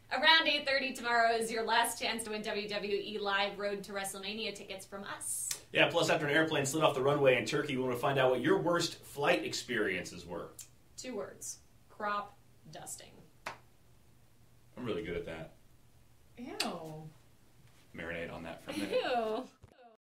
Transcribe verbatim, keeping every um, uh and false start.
Around eight thirty tomorrow is your last chance to win W W E Live Road to WrestleMania tickets from us. Yeah, plus after an airplane slid off the runway in Turkey, we want to find out what your worst flight experiences were. Two words. Crop dusting. I'm really good at that. Ew. Marinate on that for a minute.